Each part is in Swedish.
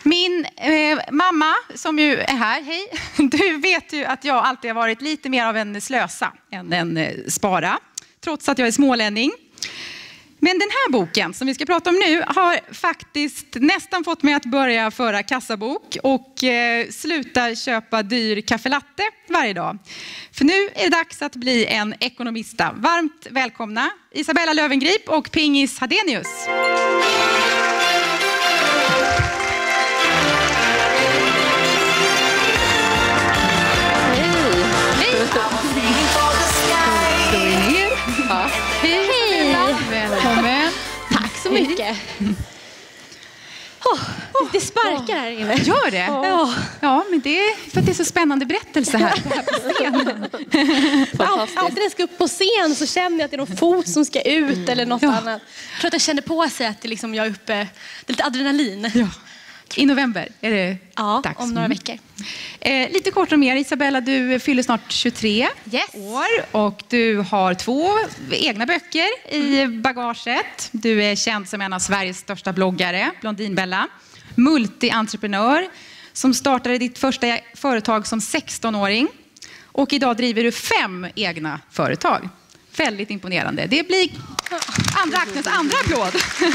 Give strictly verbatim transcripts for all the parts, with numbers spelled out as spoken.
Min eh, mamma, som ju är här, hej, du vet ju att jag alltid har varit lite mer av en slösa än en eh, spara, trots att jag är smålänning. Men den här boken som vi ska prata om nu har faktiskt nästan fått mig att börja föra kassabok och eh, sluta köpa dyr kaffelatte varje dag. För nu är det dags att bli en ekonomista. Varmt välkomna Isabella Löwengrip och Pingis Hadenius. Ja. Hej, hej! Välkommen. Tack så mycket. Oh, det sparkar här inne. Gör det? Ja. Ja, men det är för att det är så spännande berättelse här, här på scenen. Alltid när jag ska upp på scen så känner jag att det är någon fot som ska ut eller något Ja. annat. Jag tror att jag känner på sig att det liksom jag är uppe, det är lite adrenalin. Ja. I november är det Ja, dags. om några veckor. Eh, lite kort om er. Isabella, du fyller snart tjugotre Yes. år och du har två egna böcker i bagaget. Du är känd som en av Sveriges största bloggare, Blondinbella. Multi-entreprenör som startade ditt första företag som sexton-åring. Och idag driver du fem egna företag. Väldigt imponerande. Det blir andra aktens andra applåd.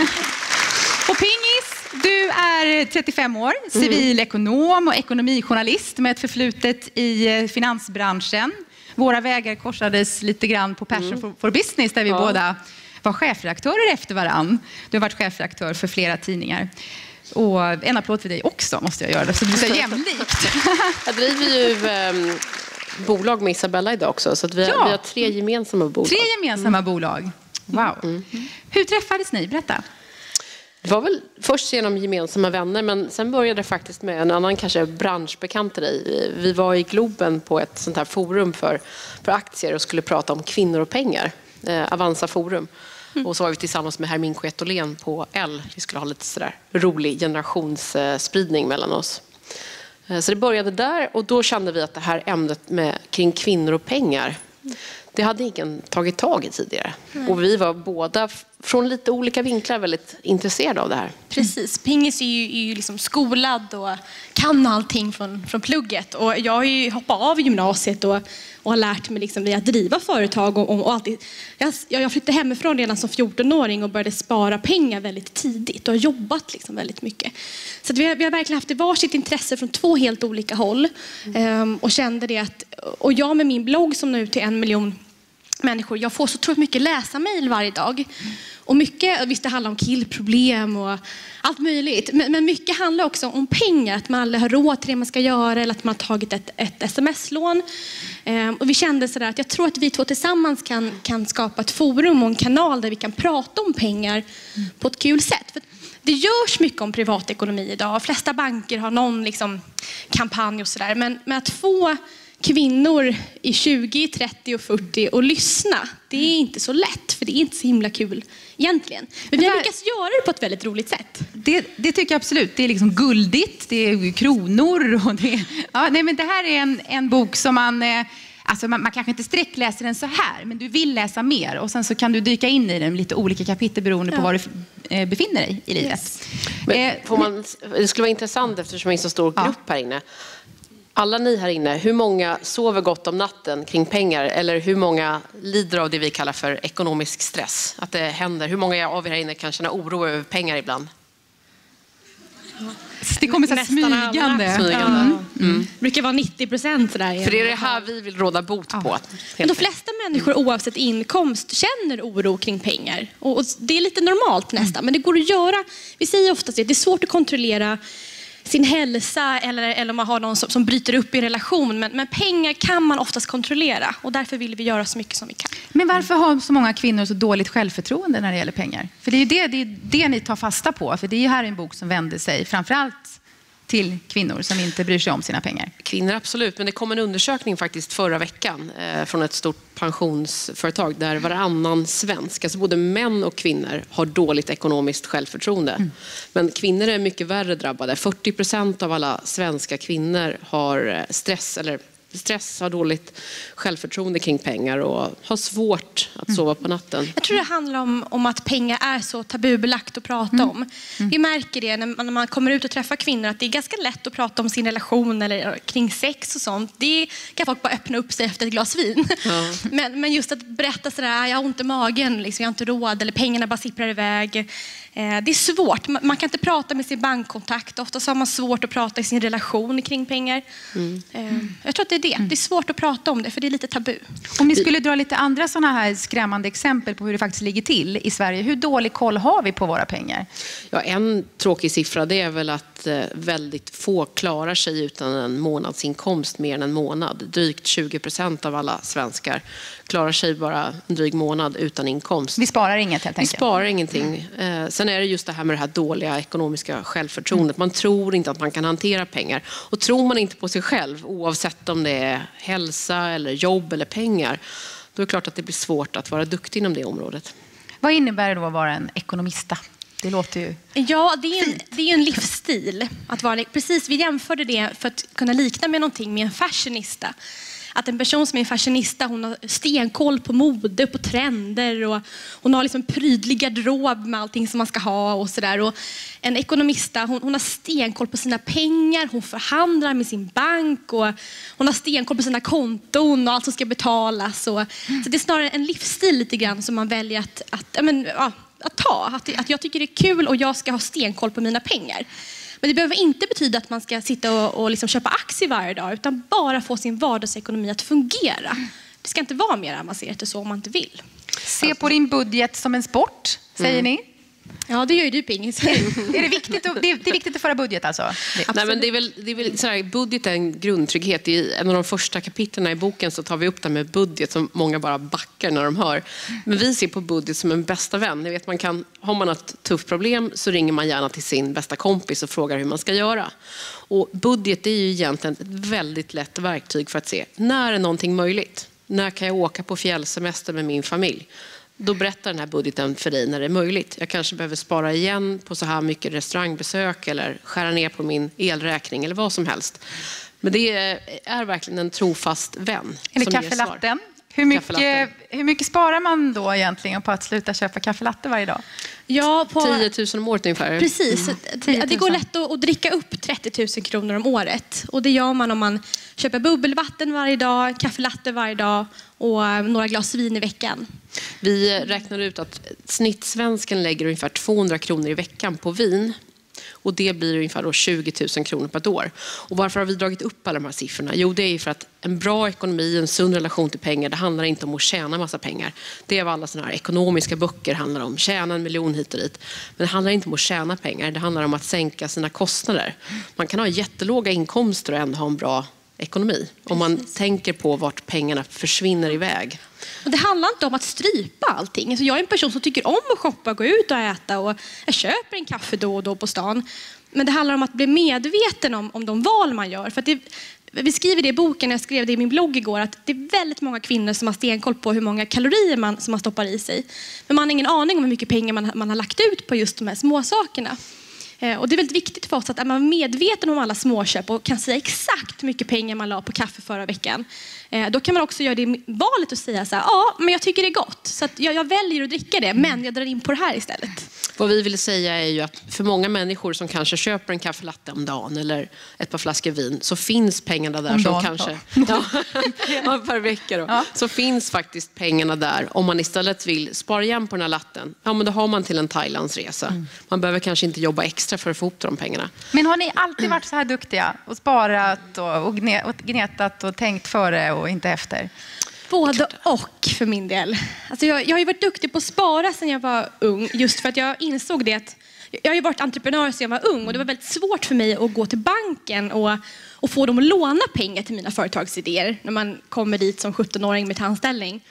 Och Pingis, du är trettiofem år, civilekonom och ekonomijournalist med ett förflutet i finansbranschen. Våra vägar korsades lite grann på Passion mm. for, for Business där vi ja. båda var chefredaktörer efter varann. Du har varit chefredaktör för flera tidningar. Och en applåd för dig också måste jag göra, så det blir så jämlikt. Jag driver ju eh, bolag med Isabella idag också, så att vi, har, ja. vi har tre gemensamma bolag. Tre gemensamma mm. bolag. Wow. Mm. Hur träffades ni? Berätta. Det var väl först genom gemensamma vänner, men sen började det faktiskt med en annan kanske branschbekant till dig. Vi var i Globen på ett sånt här forum för, för aktier och skulle prata om kvinnor och pengar. Eh, Avanza forum. Mm. Och så var vi tillsammans med Hermin Quetolén på L. Vi skulle ha lite sådär rolig generationsspridning mellan oss. Eh, så det började där och då kände vi att det här ämnet med, kring kvinnor och pengar, det hade ingen tagit tag i tidigare. Mm. Och vi var båda från lite olika vinklar väldigt intresserade av det här. Precis. Pingis är ju, är ju liksom skolad och kan allting från, från plugget. Och jag har ju hoppat av gymnasiet och, och har lärt mig liksom att driva företag. Och, och alltid. Jag, jag flyttade hemifrån redan som fjorton-åring och började spara pengar väldigt tidigt. Och har jobbat liksom väldigt mycket. Så att vi, har, vi har verkligen haft varsitt intresse från två helt olika håll. Mm. Um, och kände det att, och jag med min blogg som nu till en miljon människor, jag får så otroligt mycket läsa-mail varje dag. Mm. Och mycket, visst det handlar om killproblem och allt möjligt. Men, men mycket handlar också om pengar. Att man aldrig har råd till det man ska göra. Eller att man har tagit ett, ett sms-lån. Ehm, och vi kände sådär att jag tror att vi två tillsammans kan, kan skapa ett forum och en kanal där vi kan prata om pengar mm. på ett kul sätt. För det görs mycket om privatekonomi idag. De flesta banker har någon liksom, kampanj och sådär. Men, men att få kvinnor i tjugo, trettio och fyrtio och lyssna, det är inte så lätt, för det är inte så himla kul egentligen. Men vi har lyckats göra det på ett väldigt roligt sätt. Det, det tycker jag absolut. Det är liksom guldigt, det är kronor. Och det, ja, nej, men det här är en, en bok som man, alltså man, man kanske inte sträckläser den så här, men du vill läsa mer. Och sen så kan du dyka in i den lite olika kapitel beroende ja. på var du befinner dig i livet. Yes. Men får man, det skulle vara intressant eftersom det är en så stor grupp ja. här inne. Alla ni här inne, hur många sover gott om natten kring pengar? Eller hur många lider av det vi kallar för ekonomisk stress? Att det händer. Hur många av er här inne kan känna oro över pengar ibland? Det kommer så smygande. smygande. Ja. Mm. Mm. Det brukar vara nittio procent sådär. För det är det här vi vill råda bot ja. på. Men de flesta människor oavsett inkomst känner oro kring pengar. Och det är lite normalt nästan. Mm. Men det går att göra. Vi säger ofta att det är svårt att kontrollera sin hälsa eller, eller om man har någon som, som bryter upp i relation. Men, men pengar kan man oftast kontrollera. Och därför vill vi göra så mycket som vi kan. Men varför har så många kvinnor så dåligt självförtroende när det gäller pengar? För det är ju det, det, är det ni tar fasta på. För det är ju här en bok som vänder sig framförallt till kvinnor som inte bryr sig om sina pengar. Kvinnor absolut, men det kom en undersökning faktiskt förra veckan eh, från ett stort pensionsföretag där varannan svensk, alltså både män och kvinnor, har dåligt ekonomiskt självförtroende. Mm. Men kvinnor är mycket värre drabbade. fyrtio procent av alla svenska kvinnor har stress eller stress, har dåligt självförtroende kring pengar och har svårt att sova på natten. Jag tror det handlar om, om att pengar är så tabubelagt att prata mm. om. Mm. Vi märker det när man, när man kommer ut och träffar kvinnor att det är ganska lätt att prata om sin relation eller kring sex och sånt. Det kan folk bara öppna upp sig efter ett glas vin. Ja. men, men just att berätta sådär, jag har ont i magen, liksom, jag har inte råd eller pengarna bara sipprar iväg. Eh, det är svårt. Man, man kan inte prata med sin bankkontakt. Ofta så har man svårt att prata i sin relation kring pengar. Mm. Eh, jag tror att det är det. Det är svårt att prata om det för det är lite tabu. Om ni skulle dra lite andra sådana här skrämmande exempel på hur det faktiskt ligger till i Sverige. Hur dålig koll har vi på våra pengar? Ja, en tråkig siffra det är väl att eh, väldigt få klarar sig utan en månadsinkomst mer än en månad. Drygt tjugo procent av alla svenskar klarar sig bara en dryg månad utan inkomst. Vi sparar inget helt enkelt. Vi sparar ingenting. Eh, sen är det just det här med det här dåliga ekonomiska självförtroendet. Man tror inte att man kan hantera pengar. Och tror man inte på sig själv, oavsett om det är hälsa eller jobb eller pengar, då är det klart att det blir svårt att vara duktig inom det området. Vad innebär det då att vara en ekonomista? Det låter ju Ja, det är, en, det är ju en livsstil. Att vara, precis, vi jämförde det för att kunna likna med någonting med en fashionista. Att en person som är en fashionista, hon har stenkoll på mode, på trender och hon har liksom prydlig garderob med allting som man ska ha och sådär. Och en ekonomista, hon, hon har stenkoll på sina pengar, hon förhandlar med sin bank och hon har stenkoll på sina konton och allt som ska betalas. Och, så det är snarare en livsstil lite grann som man väljer att, att, men, ja, att ta. Att, att jag tycker det är kul och jag ska ha stenkoll på mina pengar. Men det behöver inte betyda att man ska sitta och, och liksom köpa aktier varje dag utan bara få sin vardagsekonomi att fungera. Det ska inte vara mer avancerat så om man inte vill. Se på din budget som en sport, säger mm. ni? Ja, det gör ju du, Pingis. Är det, viktigt att, det, är, det är viktigt att föra budget alltså? Det, Nej, men det är väl, det är väl så här, budget är en grundtrygghet. I en av de första kapitlerna i boken så tar vi upp det med budget som många bara backar när de hör. Men vi ser på budget som en bästa vän. Ni vet, man kan, har man ett tufft problem så ringer man gärna till sin bästa kompis och frågar hur man ska göra. Och budget är ju egentligen ett väldigt lätt verktyg för att se när är någonting möjligt. När kan jag åka på fjällsemester med min familj? Då berättar den här budgeten för dig när det är möjligt. Jag kanske behöver spara igen på så här mycket restaurangbesök eller skära ner på min elräkning eller vad som helst. Men det är verkligen en trofast vän. Eller kaffelatten. Hur mycket, hur mycket sparar man då egentligen på att sluta köpa kaffelatte varje dag? Ja, på tio tusen om året ungefär. Precis. Mm. Det går lätt att dricka upp trettio tusen kronor om året. Och det gör man om man köper bubbelvatten varje dag, kaffelatte varje dag och några glas vin i veckan. Vi räknar ut att snittsvensken lägger ungefär tvåhundra kronor i veckan på vin. Och det blir ungefär då tjugo tusen kronor per år. Och varför har vi dragit upp alla de här siffrorna? Jo, det är ju för att en bra ekonomi, en sund relation till pengar, det handlar inte om att tjäna massa pengar. Det är vad alla såna här ekonomiska böcker handlar om. Tjäna en miljon hit och dit. Men det handlar inte om att tjäna pengar. Det handlar om att sänka sina kostnader. Man kan ha jättelåga inkomster och ändå ha en bra ekonomi. Om man Precis. tänker på vart pengarna försvinner iväg. Och det handlar inte om att strypa allting. Alltså jag är en person som tycker om att shoppa, gå ut och äta och jag köper en kaffe då och då på stan. Men det handlar om att bli medveten om, om de val man gör. För att det, vi skriver det i boken, jag skrev det i min blogg igår, att det är väldigt många kvinnor som har stenkoll på hur många kalorier man, som man stoppar i sig. Men man har ingen aning om hur mycket pengar man, man har lagt ut på just de här små sakerna. Och det är väldigt viktigt för oss att man är medveten om alla småköp och kan säga exakt hur mycket pengar man la på kaffe förra veckan. Då kan man också göra det valet och säga så här, ja, men jag tycker det är gott. Så att jag, jag väljer att dricka det, men jag drar in på det här istället. Vad vi vill säga är ju att för många människor som kanske köper en kaffelatte om dagen eller ett par flaskor vin, så finns pengarna där om som dagen, kanske ja. ja, per vecka då. Ja. Så finns faktiskt pengarna där om man istället vill spara igen på den här latten. Ja, men då har man till en Thailandsresa. Mm. Man behöver kanske inte jobba extra för att få ihop de pengarna. Men har ni alltid varit så här duktiga och sparat och, och gnetat och tänkt före och inte efter? Både och för min del. Alltså jag, jag har ju varit duktig på att spara sedan jag var ung. Just för att jag insåg det att jag har ju varit entreprenör sedan jag var ung. Och det var väldigt svårt för mig att gå till banken och, och få dem att låna pengar till mina företagsidéer. När man kommer dit som sjuttonåring med anställning.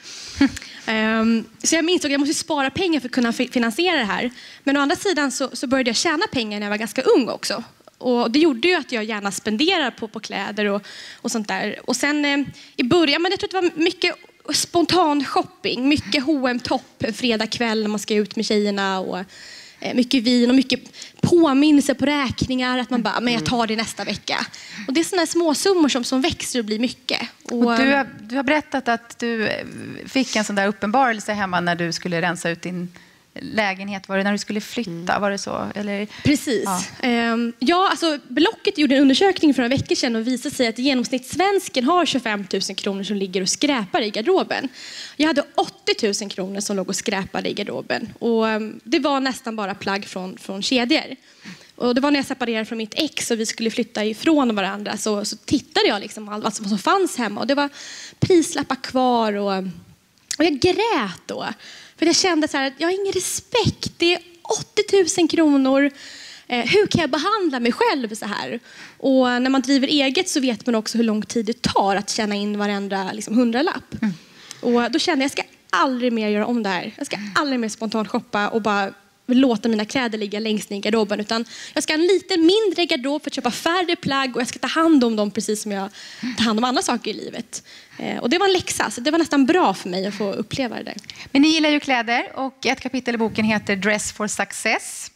um, så jag insåg att jag måste spara pengar för att kunna finansiera det här. Men å andra sidan så, så började jag tjäna pengar när jag var ganska ung också. Och det gjorde ju att jag gärna spenderar på, på kläder och, och sånt där. Och sen eh, i början, men jag tror att det var mycket spontan shopping. Mycket H och M-topp en fredag kväll när man ska ut med tjejerna. Och, mycket vin och mycket påminnelse på räkningar. Att man bara, men jag tar det nästa vecka. Och det är sådana små summor som, som växer och blir mycket. Och, och du, har, du har berättat att du fick en sån där uppenbarelse hemma när du skulle rensa ut din lägenhet. Var det när du skulle flytta? Mm. Var det så? Eller? Precis. Ja. Um, ja, alltså Blocket gjorde en undersökning för några veckor sedan och visade sig att genomsnittssvensken har tjugofem tusen kronor som ligger och skräpar i garderoben. Jag hade åttio tusen kronor som låg och skräpade i garderoben. Och um, det var nästan bara plagg från, från kedjor. Och det var när jag separerade från mitt ex och vi skulle flytta ifrån varandra så, så tittade jag liksom allt vad som fanns hemma. Och det var prislappar kvar och, och jag grät då. För jag kände så här att jag har ingen respekt. Det är åttio tusen kronor. Eh, hur kan jag behandla mig själv så här? Och när man driver eget så vet man också hur lång tid det tar att tjäna in varenda liksom, hundralapp. Mm. Och då kände jag att jag ska aldrig mer göra om det här. Jag ska aldrig mer spontant shoppa och bara låta mina kläder ligga längst ner i garderoben. Utan jag ska ha en lite mindre garderob för att köpa färre plagg och jag ska ta hand om dem precis som jag tar hand om andra saker i livet. Eh, och det var en läxa, så det var nästan bra för mig att få uppleva det där. Men ni gillar ju kläder och ett kapitel i boken heter Dress for Success.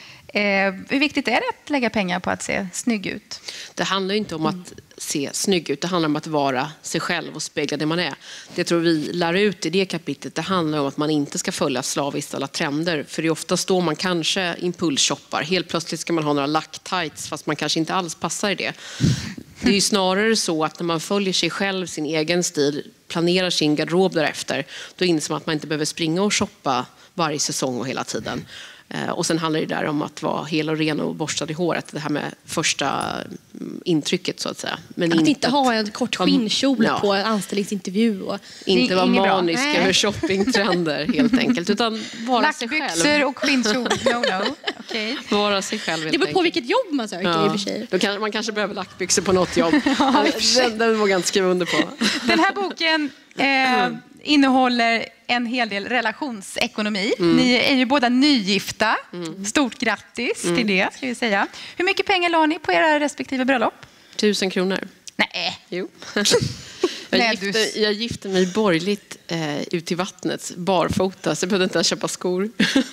Eh, hur viktigt är det att lägga pengar på att se snygg ut? Det handlar ju inte om att se snygg ut. Det handlar om att vara sig själv och spegla det man är. Det tror vi lär ut i det kapitlet. Det handlar om att man inte ska följa slaviskt alla trender. För det är ofta då man kanske impulsshoppar. Helt plötsligt ska man ha några lacktights fast man kanske inte alls passar i det. Det är ju snarare så att när man följer sig själv, sin egen stil, planerar sin garderob därefter, då inser man att man inte behöver springa och shoppa varje säsong och hela tiden. Och sen handlar det där om att vara hel och ren och borstad i håret. Det här med första intrycket så att säga. Men att inte, inte ha en kort skinnkjol ja. på en anställningsintervju. Och... Inte vara manisk över shoppingtrender helt enkelt. Utan vara sig själv. Lackbyxor och skinnkjol. No, no. Okay. Vara sig själv helt det beror på enkelt. vilket jobb man söker ja. i och för sig. Då kan, man kanske behöver lackbyxor på något jobb. ja, den, den vågar jag inte skriva under på. Den här boken eh, innehåller en hel del relationsekonomi. Mm. Ni är ju båda nygifta. Mm. Stort grattis mm. till det, ska vi säga. Hur mycket pengar la ni på era respektive bröllop? Tusen kronor. Nej. Jo. jag, Nej, gifte, du... jag gifte mig borgerligt eh, ut till vattnet, barfota, så jag behövde inte ens köpa skor.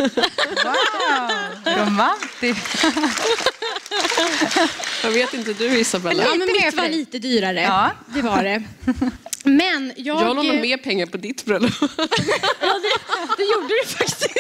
Wow, romantiskt. Jag vet inte du, Isabella. Ja, men mitt var lite dyrare. Ja. Det var det. Men jag... Jag la nog mer pengar på ditt bröllop. ja, det, det gjorde du faktiskt.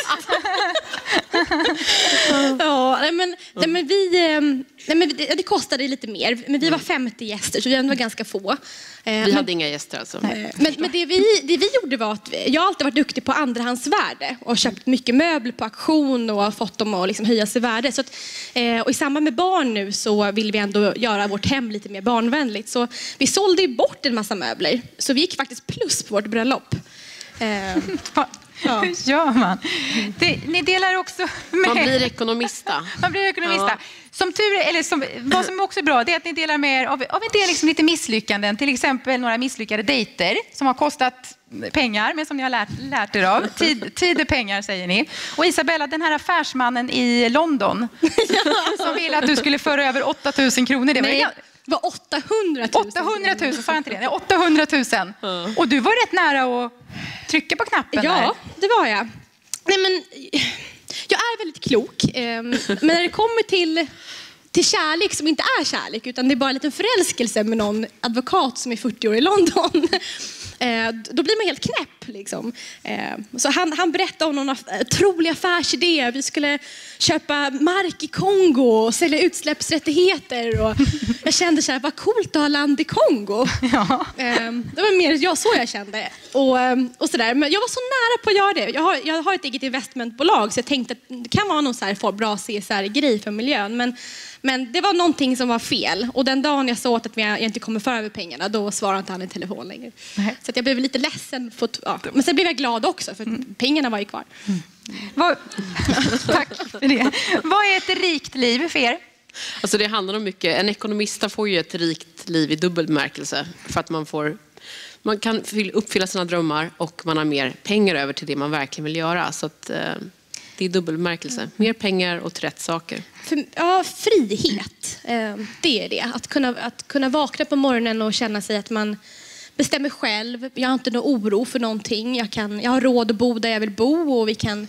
ja, nej, men, nej, men vi... Nej, men det, det kostade lite mer. Men vi var femtio gäster, så vi var ganska få. Vi men, hade inga gäster alltså. Men, men det, vi, det vi gjorde var att... Vi, jag har alltid varit duktig på andrahandsvärde. Och köpt mycket möbler på auktion och fått dem att liksom höja sig värde. Så att, och i samband med barn nu så vill vi ändå göra vårt hem lite mer barnvänligt. Så vi sålde ju bort en massa möbler. Så vi gick faktiskt plus på vårt bröllop. Eh, ja. Hur gör man? Det, ni delar också med... Man blir ekonomista. Man blir ekonomista. Ja. Som tur, eller som, vad som också är bra, det är att ni delar med er av, av en del liksom lite misslyckanden. Till exempel några misslyckade dejter som har kostat pengar, men som ni har lärt, lärt er av. Tid, tid är pengar, säger ni. Och Isabella, den här affärsmannen i London som ville att du skulle föra över åtta tusen kronor. Det var, Nej. Det var åttahundratusen. åttahundratusen, sa jag inte det? åttahundratusen. Mm. Och du var rätt nära att trycka på knappen. Ja, där. det var jag. Nej, men, jag är väldigt klok. Men när det kommer till, till kärlek som inte är kärlek, utan det är bara en liten förälskelse med någon advokat som är fyrtio år i London, då blir man helt knäpp. Liksom. Så han, han berättade om någon otrolig affärsidé. Vi skulle köpa mark i Kongo och sälja utsläppsrättigheter. Och jag kände så här, vad coolt att ha land i Kongo. Ja. Det var mer jag så jag kände. Och, och så där. Men jag var så nära på att göra det. Jag har, jag har ett eget investmentbolag, så jag tänkte att det kan vara någon så här bra C S R-grej för miljön. Men, men det var någonting som var fel. Och den dagen jag såg att jag inte kommer föra över pengarna, då svarade inte han i telefon längre. Nej. Så att jag blev lite ledsen. För, ja. Men sen blev jag glad också, för mm. pengarna var ju kvar. Mm. Vad, tack för det. Vad är ett rikt liv för er? Alltså det handlar om mycket. En ekonomista får ju ett rikt liv i dubbel bemärkelse. För att man får... Man kan uppfylla sina drömmar och man har mer pengar över till det man verkligen vill göra. Så att, eh, det är dubbelbemärkelse. Mm. Mer pengar och till rätt saker. För, ja, frihet. Eh, det är det. Att kunna, att kunna vakna på morgonen och känna sig att man bestämmer själv. Jag har inte någon oro för någonting. Jag, kan, jag har råd att bo där jag vill bo och vi kan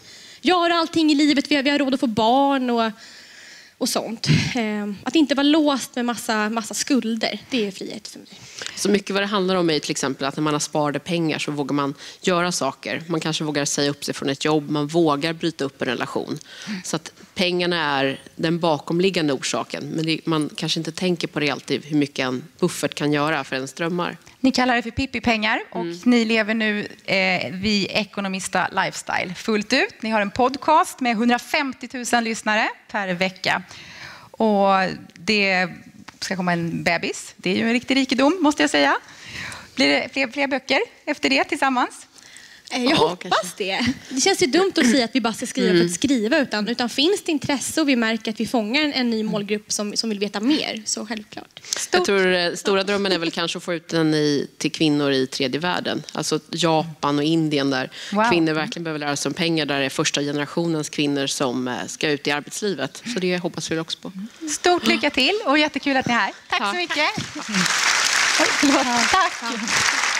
göra allting i livet. Vi har, vi har råd att få barn och, och sånt. Eh, att inte vara låst med massa, massa skulder, det är frihet för mig. Så mycket vad det handlar om är till exempel att när man har sparade pengar så vågar man göra saker. Man kanske vågar säga upp sig från ett jobb, man vågar bryta upp en relation. Så att pengarna är den bakomliggande orsaken. Men det, man kanske inte tänker på det alltid hur mycket en buffert kan göra för ens drömmar. Ni kallar det för Pippi-pengar och mm. ni lever nu eh, vid Ekonomista Lifestyle fullt ut. Ni har en podcast med hundrafemtio tusen lyssnare per vecka. Och det ska komma en bebis. Det är ju en riktig rikedom, måste jag säga. Blir det fler, fler böcker efter det tillsammans? Jag ja, hoppas kanske. det. Det känns ju dumt att säga att vi bara ska skriva mm. för att skriva. Utan, utan finns det intresse och vi märker att vi fångar en, en ny målgrupp som, som vill veta mer. Så självklart. Stort. Jag tror stora drömmen är väl kanske att få ut den i, till kvinnor i tredje världen. Alltså Japan och Indien där wow. kvinnor verkligen behöver lära sig om pengar. Där det är första generationens kvinnor som ska ut i arbetslivet. Så det hoppas vi också på. Stort lycka till och jättekul att ni är här. Tack ja. så mycket. Tack. Tack.